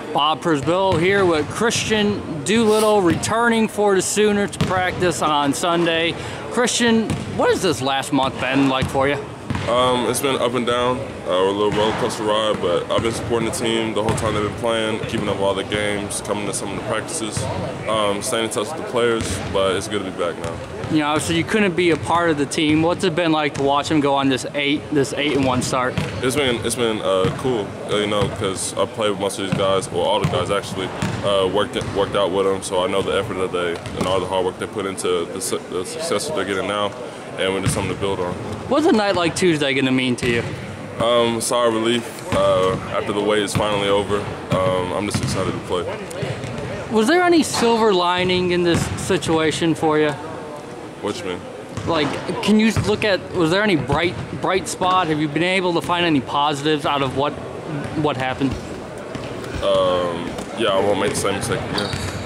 Bob Persbill here with Kristian Doolittle returning for the Sooners to practice on Sunday. Kristian, what has this last month been like for you? It's been up and down, a little roller coaster ride, but I've been supporting the team the whole time they've been playing, keeping up all the games, coming to some of the practices, staying in touch with the players, but it's good to be back now. You know, so you couldn't be a part of the team. What's it been like to watch them go on this 8-1 start? It's been cool, you know, because I played with most of these guys, well, all the guys actually, worked out with them, so I know the effort that they and all the hard work they put into the success that they're getting now, and we're just something to build on. What's a night like Tuesday going to mean to you? Sigh of relief after the wait is finally over. I'm just excited to play. Was there any silver lining in this situation for you? What you mean? Like, can you look at, was there any bright spot? Have you been able to find any positives out of what happened? Yeah, I won't make the same mistake again.